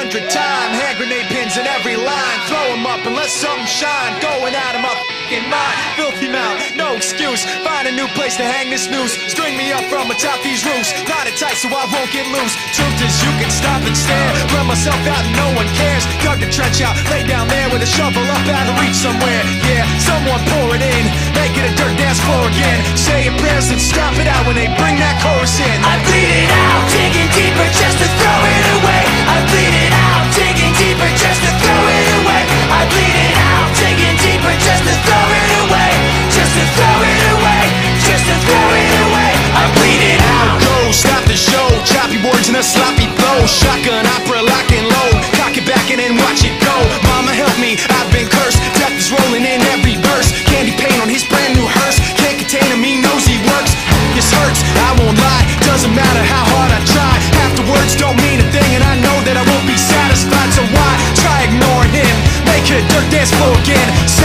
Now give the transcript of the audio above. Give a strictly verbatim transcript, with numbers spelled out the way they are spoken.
hundred time. Hand grenade pins in every line. Throw them up and let something shine. Going out of my f***ing mind. Filthy mouth, no excuse. Find a new place to hang this noose. String me up from atop these roofs. Knot it tight so I won't get loose. Truth is you can stop and stare. Run myself out and no one cares. Dug the trench out, lay down there with a shovel up out of reach somewhere. Yeah, someone pour it in. Make it a dirt dance floor again. Say your prayers and stop it out when they bring that chorus in. I bleed it out, digging deeper just to throw it away. I bleed it out, digging deeper just to throw it away. I bleed it out, digging deeper just to throw it away. Just to throw it away, just to throw it away. I bleed it out. Go, stop the show. Choppy words and a sloppy flow. Shotgun opera, lock and load. Cock it back and then watch it go. Mama help me, I've been cursed. Death is rolling in every verse. Candy paint on his brand new hearse. Can't contain him, he knows he works. This hurts, I won't lie. Doesn't matter how hard I try. Half the words don't mean a thing, and I know that I won't be satisfied. So why try ignoring him? Make it a dirt dance floor again.